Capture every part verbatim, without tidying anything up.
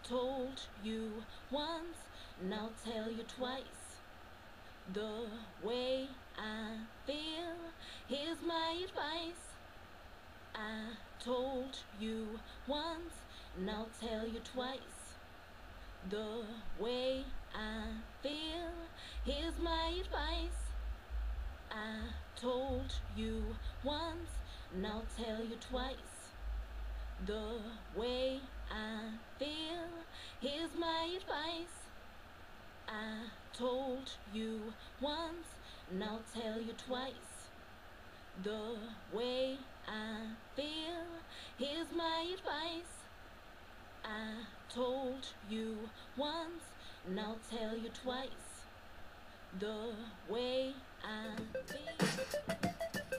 told you once, now tell you twice. The way I feel, here's my advice. I told you once, now tell you twice. The way I feel, here's my advice. I told you once, now tell you twice. The way I feel, here's my advice. I told you once, now tell you twice. The way I feel, here's my advice. I told you once, now tell you twice. The way I feel.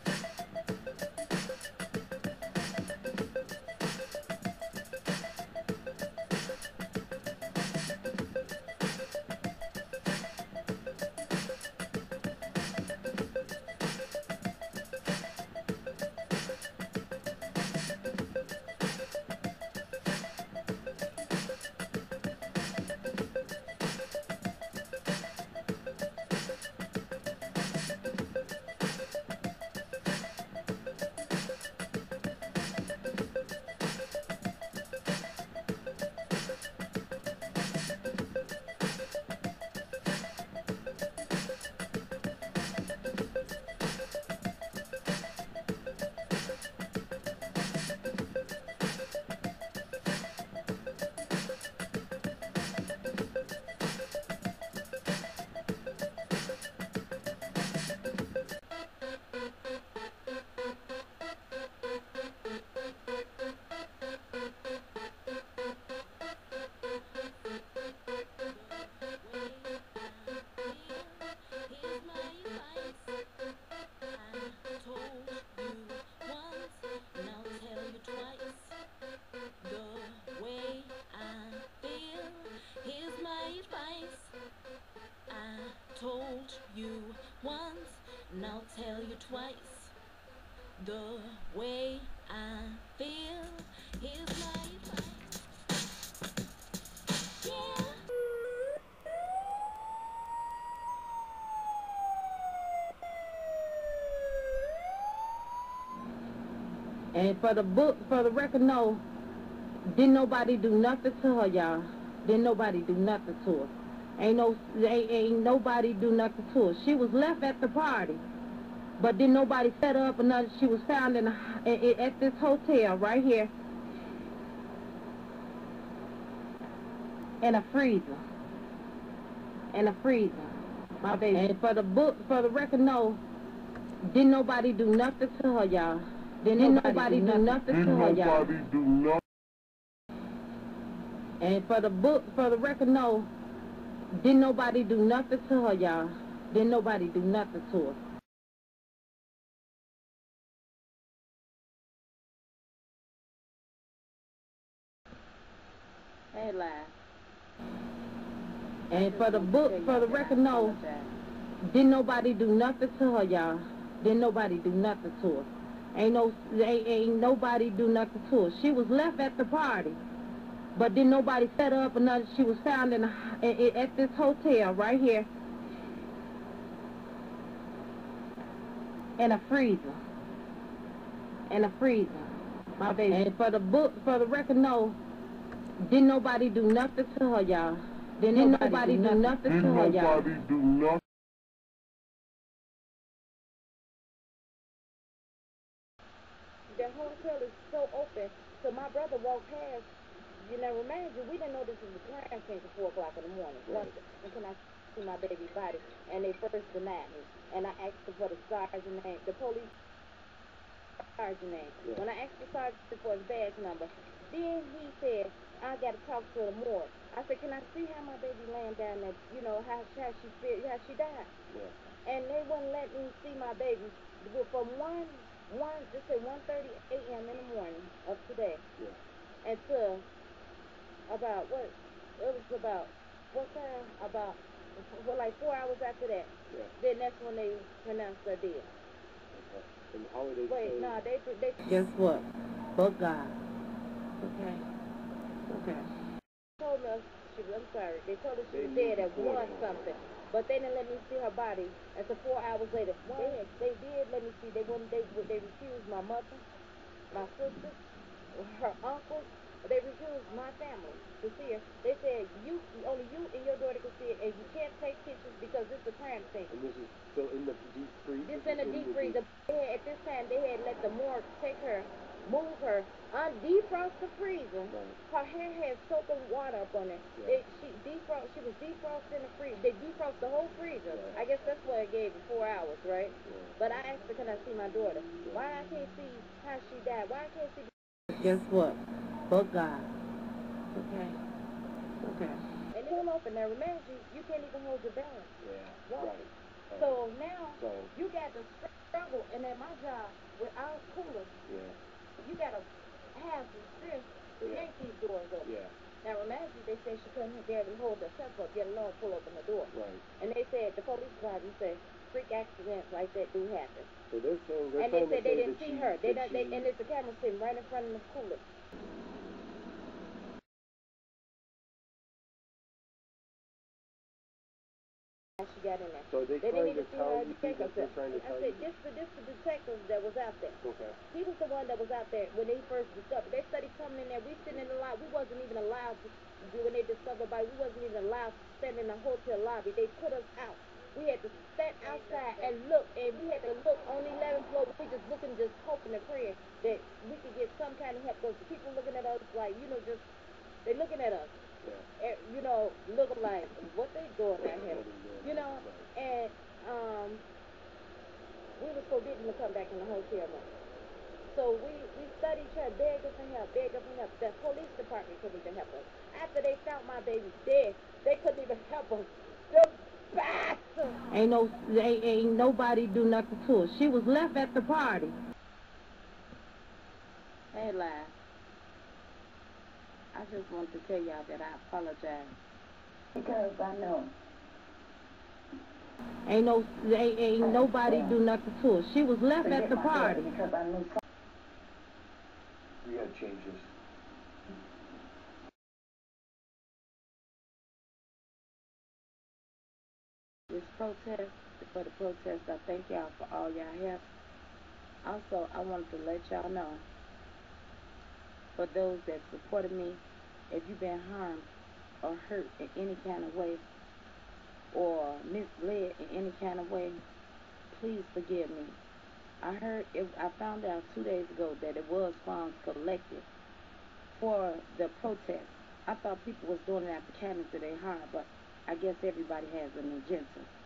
Told you once, now tell you twice. The way I feel, here's my advice. Yeah. And for the book, for the record, no, didn't nobody do nothing to her, y'all. Didn't nobody do nothing to her. Ain't no, ain't, ain't nobody do nothing to her. She was left at the party, but didn't nobody set her up or nothing. She was found in a, at this hotel right here in a freezer. In a freezer, my baby. And for the book, for the record, no, didn't nobody do nothing to her, y'all. Didn't nobody do nothing to her, y'all. Nobody do nothing. And for the book, for the record, no, didn't nobody do nothing to her, y'all. Didn't nobody do nothing to her. Hey, lie. And for the book, for the record, no, didn't nobody do nothing to her, y'all. Didn't nobody do nothing to her. Ain't no, ain't, ain't nobody do nothing to her. She was left at the party, but didn't nobody set her up or nothing. She was found in a, at this hotel right here in a freezer. In a freezer, my baby. And for the book, for the record, no, didn't nobody do nothing to her, y'all. Didn't nobody do nothing to her, y'all. Nobody do nothing. The hotel is so open, so my brother walked past. You know, remind you, we didn't know this was a crime scene till four o'clock in the morning. Right. And can I see my baby body? And they first denied me. And I asked her for the sergeant name, the police sergeant name. Yeah. When I asked the sergeant for his badge number, then he said, I got to talk to the morgue. I said, can I see how my baby laying down there, you know, how, how she feel, how she died? Yeah. And they wouldn't let me see my baby from one, one, just say one thirty a m in the morning of today. Yeah. Until about, what, it was about, what time? About, well, like four hours after that. Yeah. Then that's when they pronounced her dead. Okay. And how are they Wait, saying? no, nah, they, they... Guess what? But God. Okay. Okay. told us she was, I'm sorry, they told us she They was knew dead at before one that. something, but they didn't let me see her body until four hours later. They had, they did let me see. They wouldn't. They would- they refused my mother, my sister, her uncle. They refused my family to see her. They said you only you and your daughter can see it, and you can't take pictures because it's a crime scene. And this is still in the deep freeze? This in a deep freezer. They had, at this time, they had let the morgue take her, move her, un defrost the freezer. Right. Her hair had soap and water up on it. Yeah. They, she defrost. She was defrosted in the freezer. They defrost the whole freezer. Right. I guess that's why it gave it four hours, right? Yeah. But I asked her, can I see my daughter? Yeah. Why I can't see how she died? Why I can't see? Guess what? But God. Okay. Okay. And it pull open. Now, remind you, you can't even hold your balance. Yeah, Walk. right. right. So now So, you got to struggle, and at my job with our coolers, yeah, you got to have some strength to Yeah. yank these doors open. yeah, Now, remind you, they said she couldn't barely hold herself up, yet alone pull open the door. right. And they said, the police department said, freak accidents like that do happen. So they're saying, they're And they trying said to they say didn't that see she, her. They that don't, they, she- and there's a camera sitting right in front of the cooler. She got in there. So they They trying didn't even to see tell her you check that they're herself. trying to I tell said, you? this the this the detective that was out there. Okay. He was the one that was out there when they first discovered. They studied coming in there. We sitting in the lobby. We wasn't even allowed to, when they discovered by, we wasn't even allowed to stand in the hotel lobby. They put us out. We had to stand outside and look, and we had to look on the eleventh floor. We just looking, just hoping and praying that we could get some kind of help. Because the people looking at us like, you know, just, they looking at us. Yeah. eh, You know, looking like, what they doing out here? What are you doing? You know, Right. and um, we was forbidden to come back in the hotel room. So we, we studied, tried, begged her for help, begged her for help. The police department couldn't even help us. After they found my baby dead, they couldn't even help us. The bastards! Ain't no, ain't, ain't nobody do nothing to her. She was left at the party. Hey, Live. I just want to tell y'all that I apologize. Because I know. Ain't no, ain't, ain't nobody do nothing to her. She was left at the party. Because I knew some- We gotta change this. this protest, for the protest, I thank y'all for all y'all help. Also, I wanted to let y'all know, for those that supported me, if you've been harmed or hurt in any kind of way, or misled in any kind of way, please forgive me. I heard, it, I found out two days ago that it was funds collected for the protest. I thought people was doing it at the cabins of their heart, but I guess everybody has an agenda.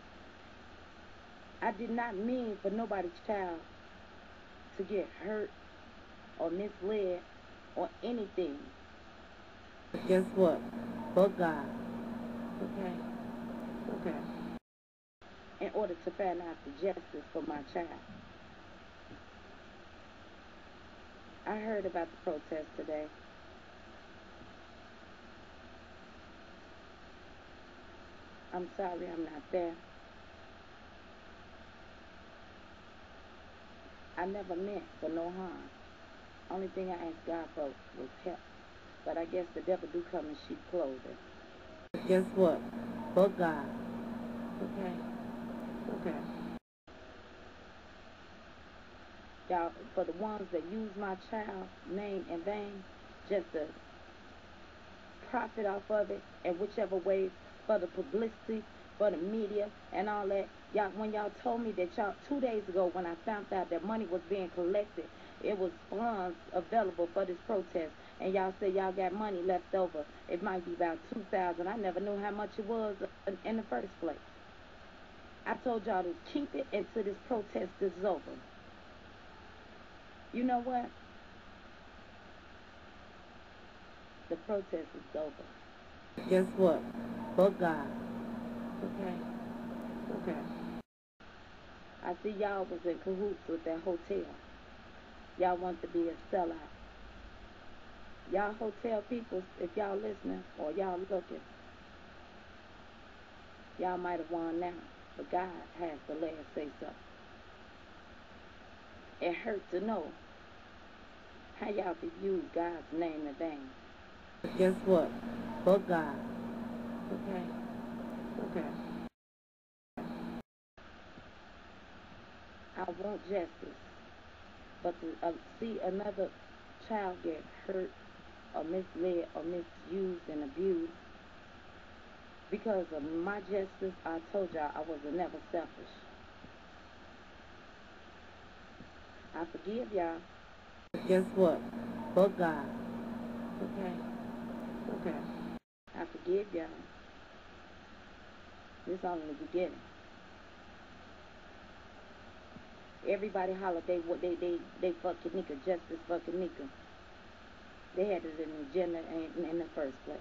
I did not mean for nobody's child to get hurt or misled or anything. Guess what? But God. Okay. Okay. In order to find out the justice for my child. I heard about the protest today. I'm sorry I'm not there. I never meant for no harm. Only thing I asked God for was help. But I guess the devil do come in sheep's clothing. Guess what? But God. Okay. Okay. Y'all, for the ones that use my child's name in vain, just to profit off of it, in whichever way, for the publicity, for the media, and all that. Y'all, when y'all told me that y'all, two days ago when I found out that money was being collected, it was funds available for this protest, and y'all said y'all got money left over. It might be about two thousand. I never knew how much it was in, in the first place. I told y'all to keep it until this protest is over. You know what? The protest is over. Guess what? But God. Okay. Okay. I see y'all was in cahoots with that hotel. Y'all want to be a sellout. Y'all hotel people, if y'all listening or y'all looking, y'all might have won now, but God has the last say so. It hurt to know how y'all could use God's name in vain. Guess what? But God. Okay. Okay. I want justice. But to uh, see another child get hurt or misled or misused and abused because of my justice, I told y'all I was never selfish. I forgive y'all. Guess what? But God. Okay. Okay. I forgive y'all. This only the beginning. Everybody holler they what they they they fucking Nika, justice fucking Nika. They had it in the agenda in, in the first place.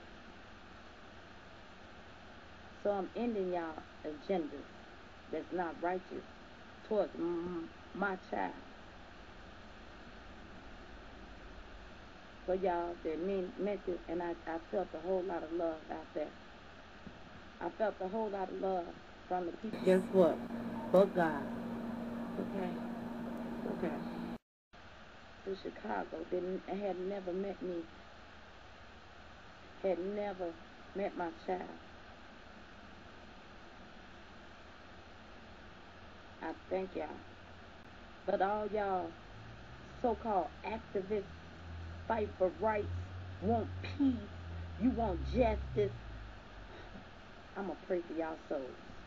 So I'm ending y'all agendas that's not righteous towards m- my child. For y'all that mean, meant it, and I, I felt a whole lot of love out there. I felt a whole lot of love from the people. Guess what? But God. Okay. Okay. To Chicago, didn't had never met me. Had never met my child. I thank y'all. But all y'all so-called activists fight for rights, want peace, you want justice. I'm going to pray for y'all souls.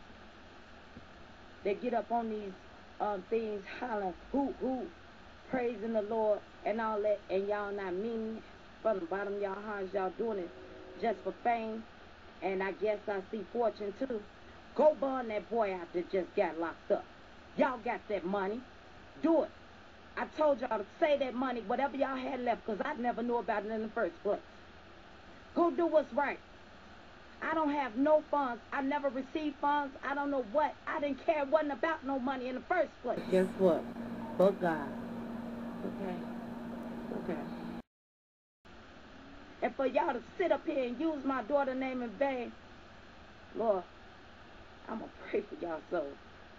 They get up on these um, things hollering, who, who, praising the Lord and all that, and y'all not meaning it from the bottom of y'all hearts. Y'all doing it just for fame, and I guess I see fortune too. Go burn that boy out that just got locked up. Y'all got that money. Do it. I told y'all to save that money, whatever y'all had left, because I never knew about it in the first place. Go do what's right. I don't have no funds. I never received funds. I don't know what. I didn't care. It wasn't about no money in the first place. Guess what? But God. Okay. Okay. And for y'all to sit up here and use my daughter's name in vain, Lord, I'm going to pray for y'all souls.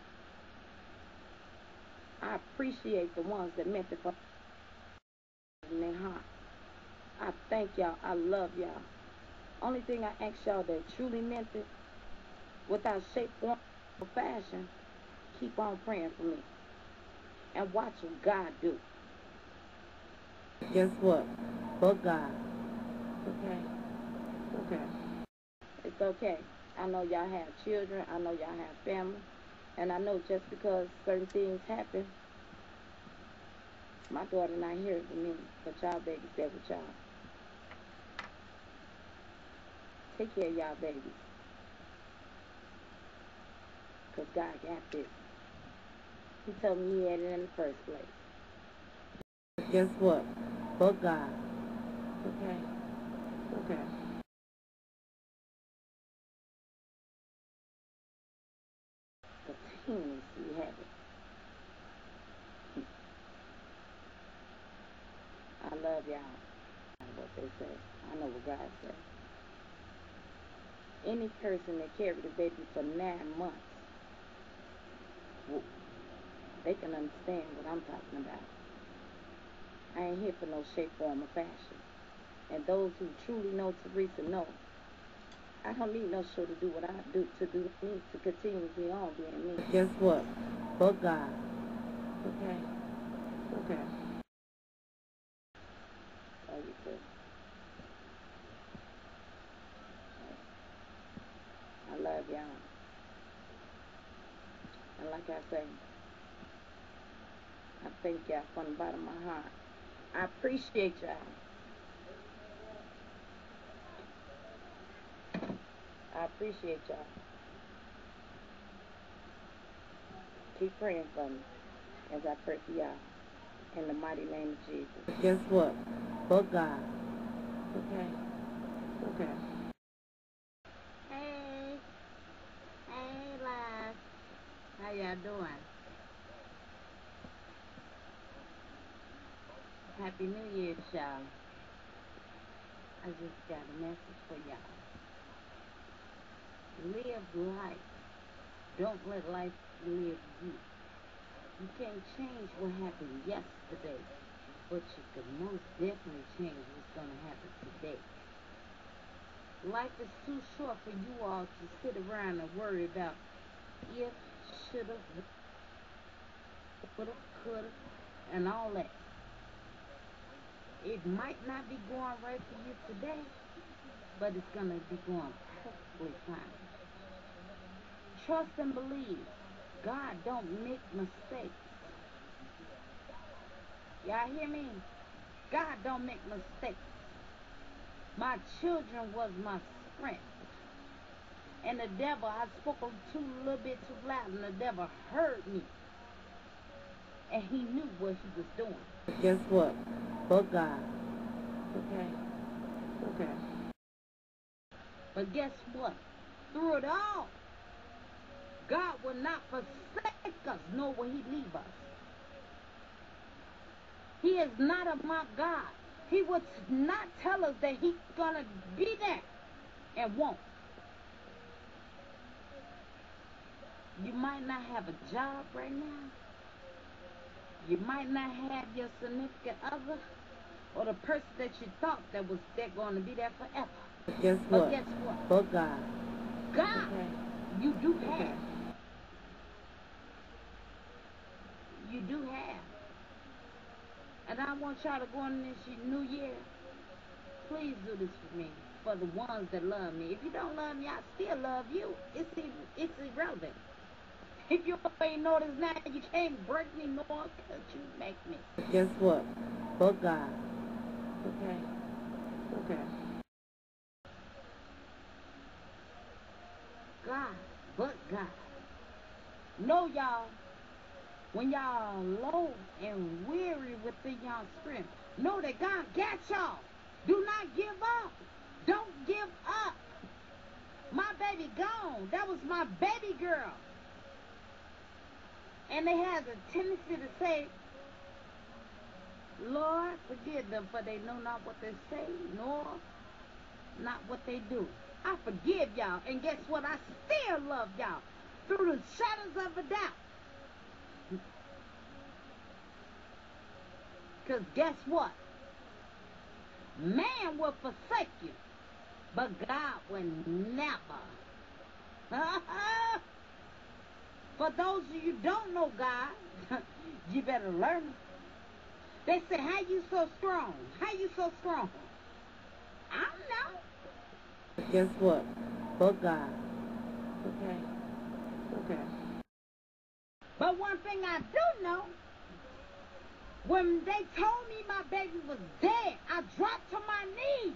I appreciate the ones that meant it for in their heart. I thank y'all. I love y'all. Only thing I ask y'all that truly meant it, without shape, form, or fashion, keep on praying for me. And watch what God do. Guess what? But God. Okay. Okay. It's okay. I know y'all have children. I know y'all have family. And I know just because certain things happen, my daughter not here with me, but y'all babies there with y'all. Take care of y'all babies. Because God got this. He told me he had it in the first place. Guess what? But God. Okay. Okay. The teens, you have it. I love y'all. What they say. I know what God said. Any person that carried a baby for nine months, they can understand what I'm talking about. I ain't here for no shape, form, or fashion. And those who truly know Teresa know, I don't need no show to do what I do to do me, to continue to be on being me. Guess what? But God. Okay. Okay. Love you too. I love y'all. And like I say, I thank y'all from the bottom of my heart. I appreciate y'all. I appreciate y'all. Keep praying for me as I pray for y'all. In the mighty name of Jesus. Guess what? But God. Okay. Okay. Hey, hey, love. How y'all doing? Happy New Year, y'all. I just got a message for y'all. Live life. Don't let life live you. You can't change what happened yesterday, but you can most definitely change what's going to happen today. life is too short for you all to sit around and worry about if, shoulda, woulda, coulda, and all that. It might not be going right for you today, but it's going to be going perfectly fine. Trust and believe. God don't make mistakes. Y'all hear me? God don't make mistakes. My children was my strength. And the devil, I spoke too little bit too loud, and the devil heard me. And he knew what he was doing. Guess what? But God. Okay. Okay. But guess what? Through it all, God will not forsake us, nor will he leave us. He is not a mock God. He would not tell us that he's going to be there and won't. You might not have a job right now. You might not have your significant other or the person that you thought that was there going to be there forever. Guess what? But guess what? But God. God, okay. You do have. Okay. You do have. And I want y'all to go in this new year. Please do this for me. For the ones that love me. If you don't love me, I still love you. It's it's irrelevant. If you ain't noticed now, you can't break me nor could you make me. Guess what? But God. Okay. Okay. God. But God. No, y'all. When y'all low and weary within y'all strength, know that God got y'all. Do not give up. Don't give up. My baby gone. That was my baby girl. And they have a tendency to say, Lord, forgive them, for they know not what they say, nor not what they do. I forgive y'all. And guess what? I still love y'all through the shadows of a doubt. Because guess what? Man will forsake you, but God will never. For those of you who don't know God, you better learn it. They say, how you so strong? How you so strong? I don't know. Guess what? But God. Okay. Okay. But one thing I do know, when they told me my baby was dead, I dropped to my knees.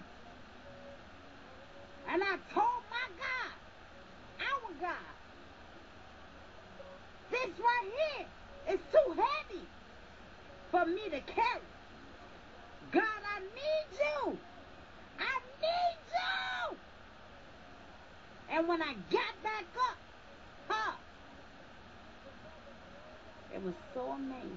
And I told my God, our God, this right here is too heavy for me to carry. God, I need you. I need you. And when I got back up, huh, it was so amazing.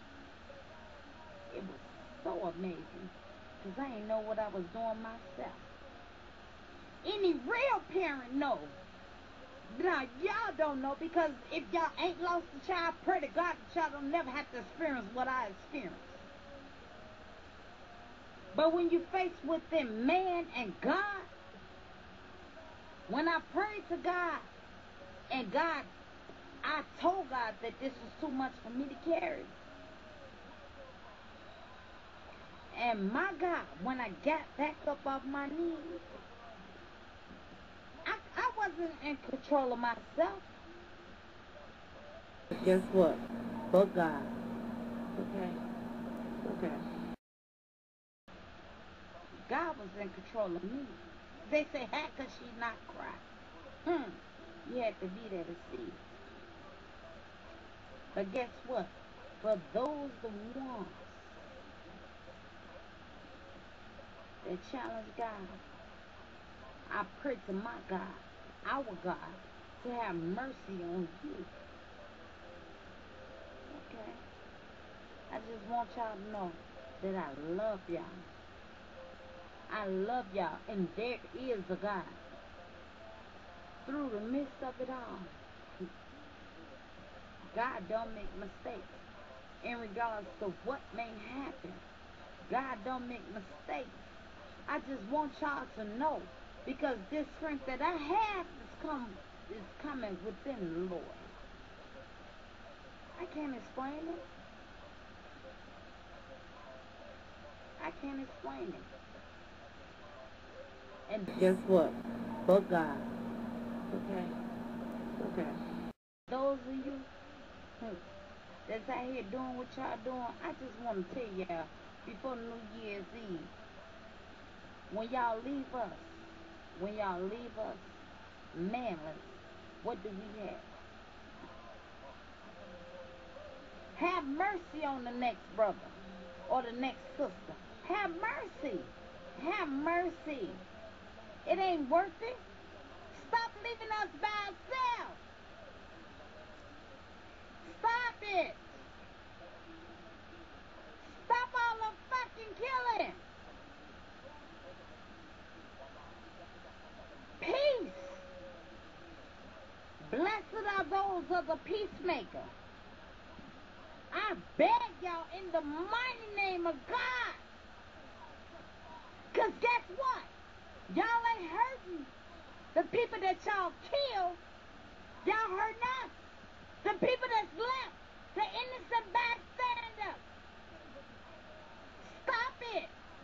It was so amazing. Because I didn't know what I was doing myself. Any real parent knows. Now, y'all don't know, because if y'all ain't lost a child, pray to God that y'all don't never have to experience what I experienced. But when you face with them, man and God, when I prayed to God, and God, I told God that this was too much for me to carry. And my God, when I got back up off my knees, I, I wasn't in control of myself. Guess what? But God. Okay. Okay. God was in control of me. They say, how could she not cry? Hmm. You had to be there to see it. But guess what? For those the ones that challenge God, I pray to my God, our God, to have mercy on you. Okay? I just want y'all to know that I love y'all. I love y'all, and there is a God. Through the midst of it all, God don't make mistakes. In regards to what may happen, God don't make mistakes. I just want y'all to know Because this strength that I have is come is coming within the Lord. I can't explain it. I can't explain it. And guess what? But God. Okay. Okay. Those of you hmm, that's out here doing what y'all doing, I just want to tell y'all before New Year's Eve, when y'all leave us, when y'all leave us manless, what do we have? Have mercy on the next brother or the next sister. Have mercy. Have mercy. It ain't worth it. Stop leaving us by ourselves. Stop it. Stop all the fucking killing. Peace. Blessed are those of the peacemaker. I beg y'all in the mighty name of God. Because guess what? Y'all ain't hurting the people that y'all killed. Y'all hurting us. The people that's left. The innocent bystanders. Stop it.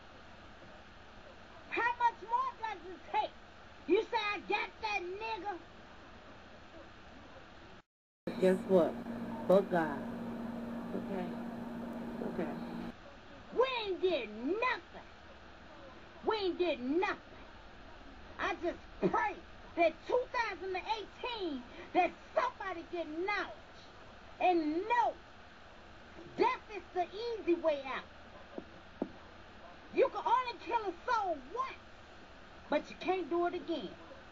How much more does it take? You say I got that nigga. Guess what? But God. Okay. Okay. We ain't did nothing. We ain't did nothing. I just pray that two thousand eighteen, that somebody get knowledge and know death is the easy way out. You can only kill a soul once, but you can't do it again.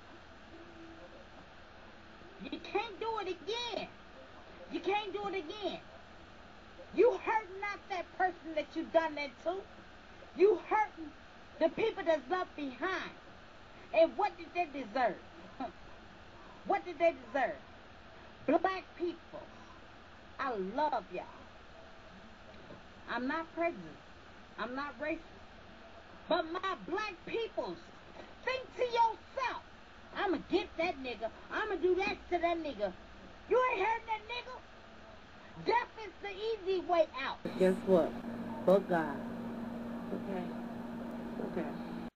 You can't do it again. You can't do it again. You hurting not that person that you done that to. You hurting the people that's left behind. And what did they deserve? What did they deserve? Black people. I love y'all. I'm not prejudiced. I'm not racist. But my black peoples, think to yourself, I'ma get that nigga. I'ma do that to that nigga. You ain't heard that nigga? Death is the easy way out. Guess what? But God. Okay. Okay.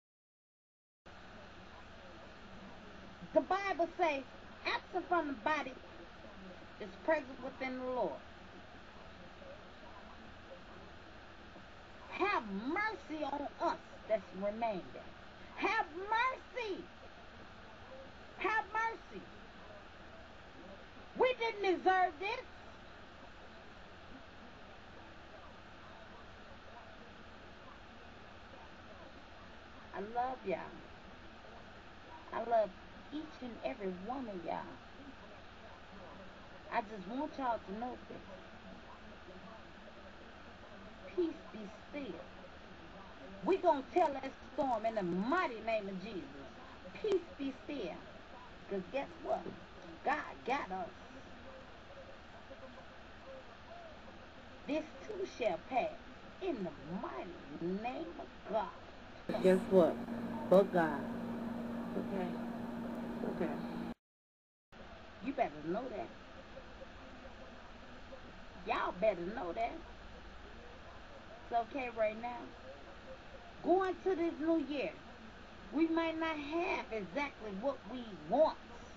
The Bible says, absent from the body is present within the Lord. Have mercy on us that's remaining. Have mercy. Have mercy. We didn't deserve this. I love y'all. I love each and every one of y'all. I just want y'all to know this. Peace be still. We gonna tell that storm in the mighty name of Jesus. Peace be still. Because guess what? God got us. This too shall pass in the mighty name of God. Guess what? But God. Okay. Okay. You better know that. Y'all better know that. It's okay right now. Going to this new year, we might not have exactly what we want.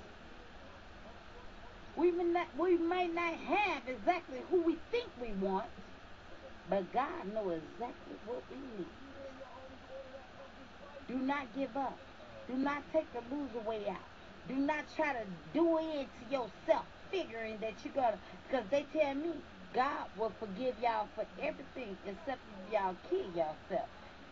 We may not, we might not have exactly who we think we want, but God knows exactly what we need. Do not give up. Do not take the loser way out. Do not try to do it to yourself, figuring that you're going to, because they tell me God will forgive y'all for everything except if y'all kill yourself.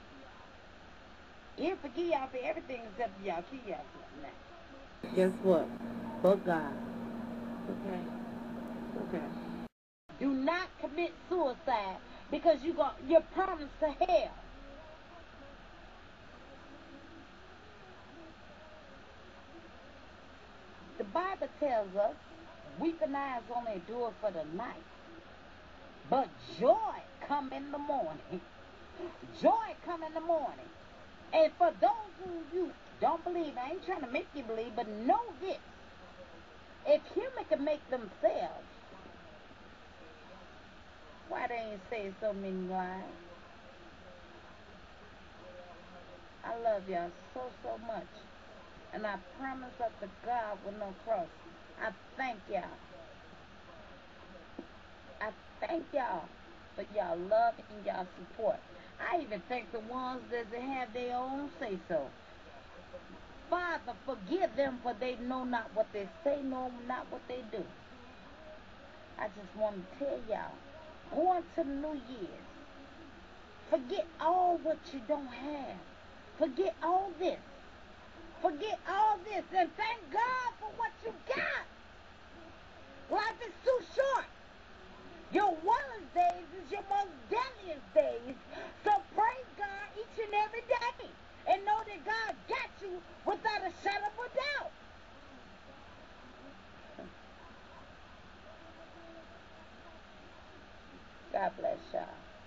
He'll forgive y'all for everything except if y'all kill yourself now. Guess what? But God. Okay. Okay. Do not commit suicide because you got you're promised to hell. The Bible tells us, weeping eyes only endure for the night, but joy come in the morning. Joy come in the morning. And for those of you Don't believe. I ain't trying to make you believe, but know this. If human can make themselves, why they ain't say so many lies? I love y'all so, so much. And I promise up to God with no cross. I thank y'all. I thank y'all for y'all love and y'all support. I even thank the ones that have their own say-so. Father, forgive them, for they know not what they say, know not what they do. I just want to tell y'all, going to the New Year's, forget all what you don't have. Forget all this. Forget all this and thank God for what you got. Life is too short. Your worst days is your most deadliest days. So praise God each and every day. And know that God got you without a shadow of a doubt. God bless y'all.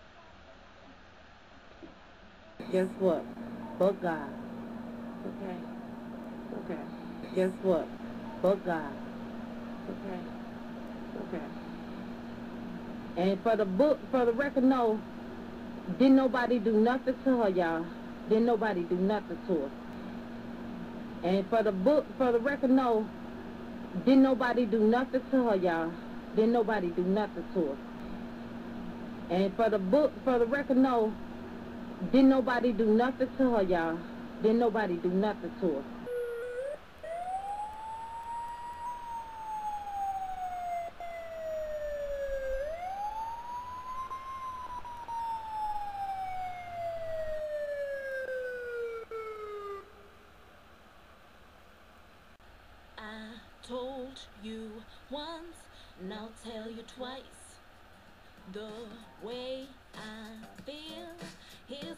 Guess what? But God. Okay? Okay. Guess what? But God. Okay? Okay. And for the book, for the record, no, didn't nobody do nothing to her, y'all. Didn't nobody do nothing to her. And for the book, for the record, no, didn't nobody do nothing to her, y'all. Didn't nobody do nothing to her. And for the book, for the record, no, didn't nobody do nothing to her, y'all. Didn't nobody do nothing to her. I told you once, and I'll tell you twice. The way I feel is